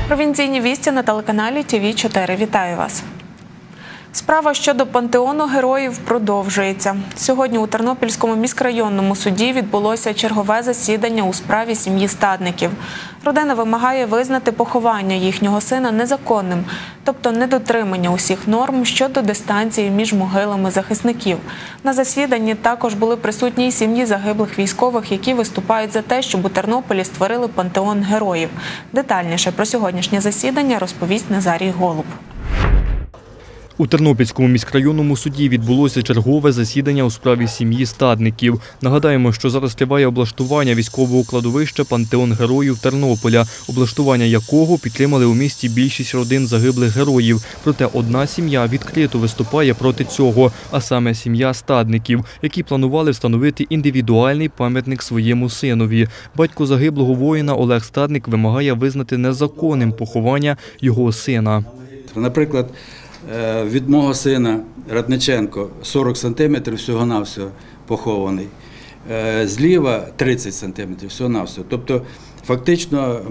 Провінційні вісті на телеканалі ТВ4. Вітаю вас. Справа щодо пантеону героїв продовжується. Сьогодні у Тернопільському міськрайонному суді відбулося чергове засідання у справі сім'ї Стадників. Родина вимагає визнати поховання їхнього сина незаконним, тобто недотримання усіх норм щодо дистанції між могилами захисників. На засіданні також були присутні й сім'ї загиблих військових, які виступають за те, щоб у Тернополі створили пантеон героїв. Детальніше про сьогоднішнє засідання розповість Назарій Голуб. У Тернопільському міськрайонному суді відбулося чергове засідання у справі сім'ї Стадників. Нагадаємо, що зараз триває облаштування військового кладовища «Пантеон героїв Тернополя», облаштування якого підтримали у місті більшість родин загиблих героїв. Проте одна сім'я відкрито виступає проти цього, а саме сім'я Стадників, які планували встановити індивідуальний пам'ятник своєму синові. Батько загиблого воїна Олег Стадник вимагає визнати незаконним поховання його сина. Наприклад, від мого сина Радниченко 40 сантиметрів всього-навсього похований, зліва 30 сантиметрів всього-навсього. Тобто фактично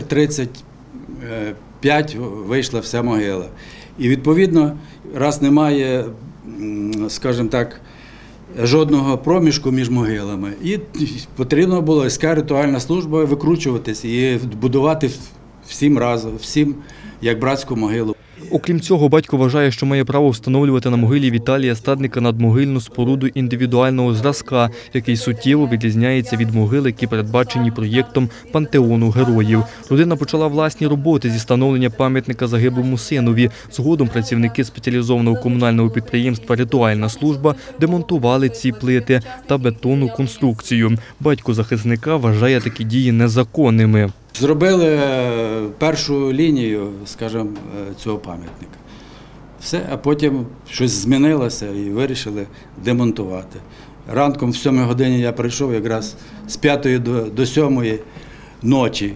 1,35 м вийшла вся могила. І відповідно, раз немає, скажімо так, жодного проміжку між могилами, і потрібно було СК ритуальна служба викручуватись і будувати всім разом, всім як братську могилу. Окрім цього, батько вважає, що має право встановлювати на могилі Віталія Стадника надмогильну споруду індивідуального зразка, який суттєво відрізняється від могил, які передбачені проєктом «Пантеону героїв». Родина почала власні роботи зі встановлення пам'ятника загиблому синові. Згодом працівники спеціалізованого комунального підприємства «Ритуальна служба» демонтували ці плити та бетонну конструкцію. Батько захисника вважає такі дії незаконними. Зробили першу лінію, скажімо, цього пам'ятника. Все, а потім щось змінилося і вирішили демонтувати. Ранком в 7 годині я прийшов якраз з 5 до 7 ночі,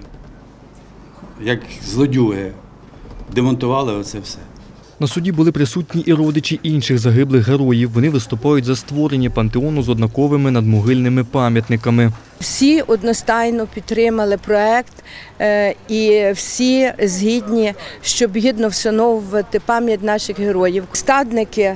як злодюги, демонтували оце все. На суді були присутні і родичі інших загиблих героїв. Вони виступають за створення пантеону з однаковими надмогильними пам'ятниками. Всі одностайно підтримали проект і всі згідні, щоб гідно вшановувати пам'ять наших героїв. Стадники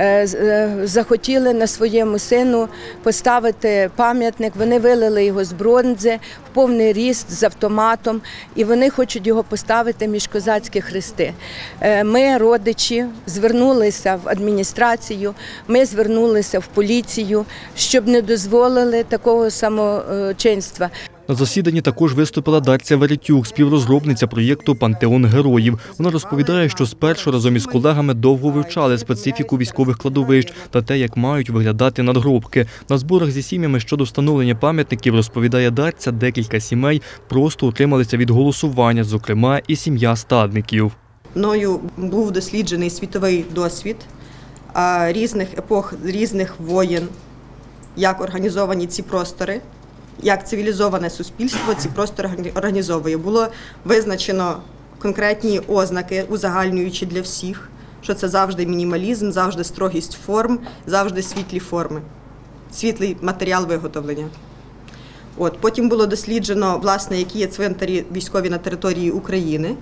захотіли на своєму сину поставити пам'ятник. Вони вилили його з бронзи в повний ріст з автоматом і вони хочуть його поставити між козацькі хрести. Ми, родичі, звернулися в адміністрацію, ми звернулися в поліцію, щоб не дозволили такого самочинства. На засіданні також виступила Дарця Веретюк, співрозробниця проєкту «Пантеон героїв». Вона розповідає, що спершу разом із колегами довго вивчали специфіку військових кладовищ та те, як мають виглядати надгробки. На зборах зі сім'ями щодо встановлення пам'ятників, розповідає Дарця, декілька сімей просто утрималися від голосування, зокрема і сім'я Стадників. Мною був досліджений світовий досвід різних епох, різних воєн, як організовані ці простори, як цивілізоване суспільство ці простори організовує. Було визначено конкретні ознаки, узагальнюючи для всіх, що це завжди мінімалізм, завжди строгість форм, завжди світлі форми, світлий матеріал виготовлення. Потім було досліджено, власне, які є цвинтарі військові на території України.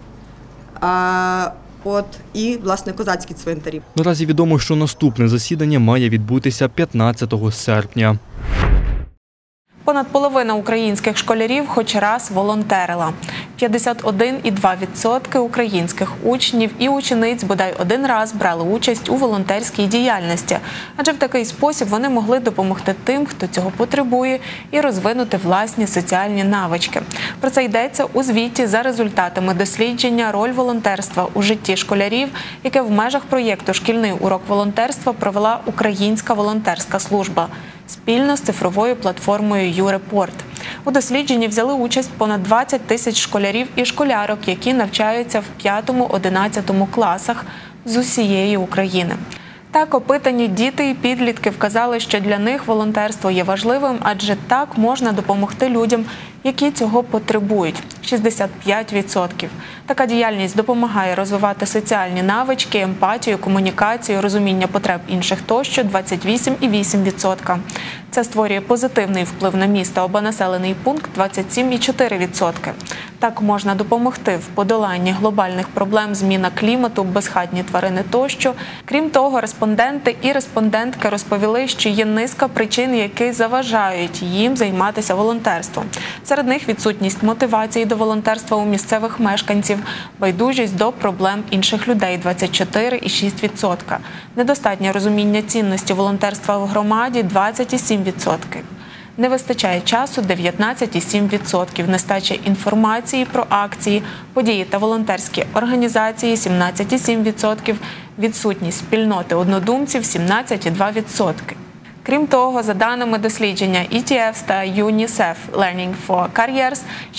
І, власне, козацькі цвинтарі. Наразі відомо, що наступне засідання має відбутися 15 серпня. Понад половина українських школярів хоч раз волонтерила. 51,2% українських учнів і учениць бодай один раз брали участь у волонтерській діяльності. Адже в такий спосіб вони могли допомогти тим, хто цього потребує, і розвинути власні соціальні навички. Про це йдеться у звіті за результатами дослідження «Роль волонтерства у житті школярів», яке в межах проєкту «Шкільний урок волонтерства» провела Українська волонтерська служба спільно з цифровою платформою «Юрепорт». У дослідженні взяли участь понад 20 тисяч школярів і школярок, які навчаються в 5-11 класах з усієї України. Так, опитані діти і підлітки вказали, що для них волонтерство є важливим, адже так можна допомогти людям, які цього потребують – 65%. Така діяльність допомагає розвивати соціальні навички, емпатію, комунікацію, розуміння потреб інших тощо – 28,8%. Це створює позитивний вплив на місто або населений пункт – 27,4%. Так можна допомогти в подоланні глобальних проблем зміна клімату, безхатні тварини тощо. Крім того, респонденти і респондентки розповіли, що є низка причин, які заважають їм займатися волонтерством. Серед них відсутність мотивації до волонтерства у місцевих мешканців, байдужість до проблем інших людей – 24,6%, недостатнє розуміння цінності волонтерства в громаді – 20,7%. Не вистачає часу – 19,7%, нестача інформації про акції, події та волонтерські організації – 17,7%, відсутність спільноти однодумців – 17,2%. Крім того, за даними дослідження ETF та UNICEF Learning for Careers,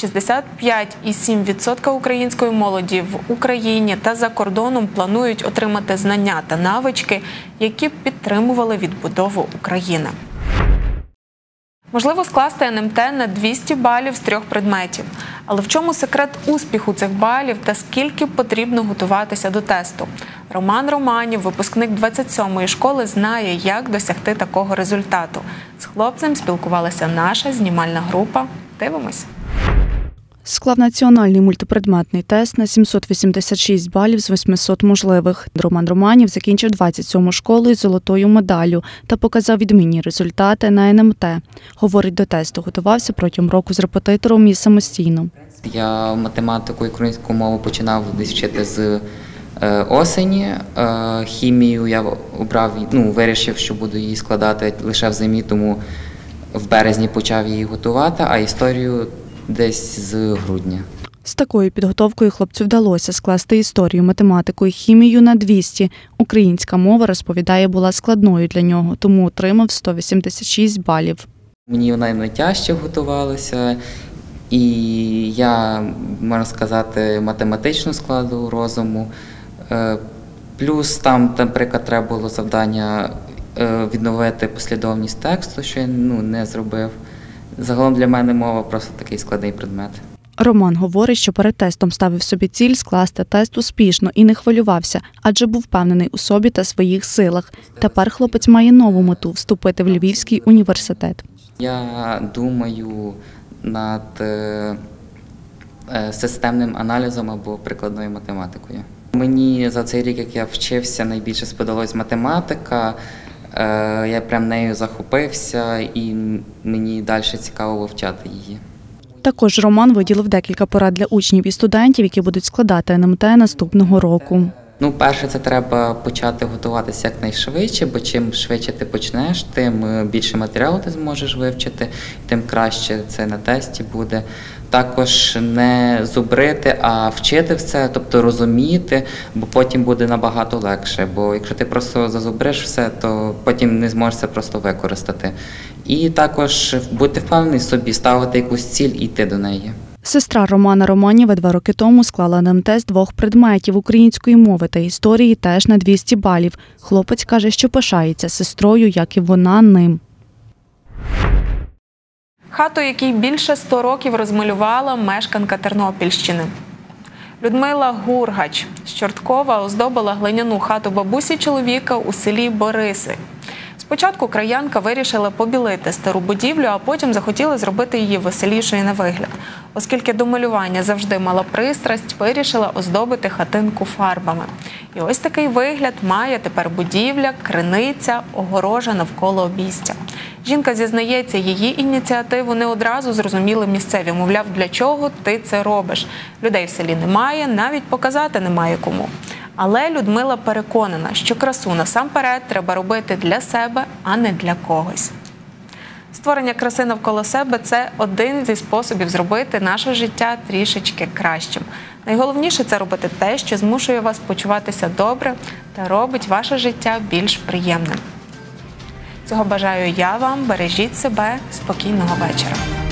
65,7% української молоді в Україні та за кордоном планують отримати знання та навички, які б підтримували відбудову України. Можливо скласти НМТ на 200 балів з 3 предметів. Але в чому секрет успіху цих балів та скільки потрібно готуватися до тесту? Роман Романів, випускник 27-ї школи, знає, як досягти такого результату. З хлопцем спілкувалася наша знімальна група. Дивимось. Склав національний мультипредметний тест на 786 балів з 800 можливих. Роман Романів закінчив 27-му школу із золотою медаллю та показав відмінні результати на НМТ. Говорить, до тесту готувався протягом року з репетитором і самостійно. Я математику і українську мову починав десь вчити з осені. Хімію я вирішив, що буду її складати лише в зимі, тому в березні почав її готувати, а історію десь з грудня. З такою підготовкою хлопцю вдалося скласти історію, математику і хімію на 200. Українська мова, розповідає, була складною для нього, тому отримав 186 балів. Мені вона найтяжче готувалася, і я, можна сказати, математичну складу розуму. Плюс там, наприклад, треба було завдання відновити послідовність тексту, що я не зробив. Загалом для мене мова просто такий складний предмет. Роман говорить, що перед тестом ставив собі ціль скласти тест успішно і не хвилювався, адже був впевнений у собі та своїх силах. Тепер хлопець має нову мету – вступити в Львівський університет. Я думаю над системним аналізом або прикладною математикою. Мені за цей рік, як я вчився, найбільше сподобалась математика. Я прям нею захопився і мені далі цікаво вивчати її. Також Роман виділив декілька порад для учнів і студентів, які будуть складати НМТ наступного року. Перше, це треба почати готуватися якнайшвидше, бо чим швидше ти почнеш, тим більше матеріалу ти зможеш вивчити, тим краще це на тесті буде. Також не зубрити, а вчити все, тобто розуміти, бо потім буде набагато легше. Бо якщо ти просто зазубриш все, то потім не зможеш це просто використати. І також бути впевнений в собі, ставити якусь ціль і йти до неї. Сестра Романа Романіва 2 роки тому склала НМТ з 2 предметів – української мови та історії теж на 200 балів. Хлопець каже, що пишається сестрою, як і вона ним. Хату, якій більше 100 років, розмалювала мешканка Тернопільщини. Людмила Гургач з Чорткова оздобила глиняну хату бабусі чоловіка у селі Бориси. Спочатку краянка вирішила побілити стару будівлю, а потім захотіла зробити її веселішою на вигляд. Оскільки до малювання завжди мала пристрасть, вирішила оздобити хатинку фарбами. І ось такий вигляд має тепер будівля, криниця, огорожа навколо обійстя. Жінка зізнається, її ініціативу не одразу зрозуміли місцеві. Мовляв, для чого ти це робиш? Людей в селі немає, навіть показати немає кому. Але Людмила переконана, що красу насамперед треба робити для себе, а не для когось. Створення краси навколо себе – це один зі способів зробити наше життя трішечки кращим. Найголовніше – це робити те, що змушує вас почуватися добре та робить ваше життя більш приємним. Цього бажаю я вам. Бережіть себе. Спокійного вечора.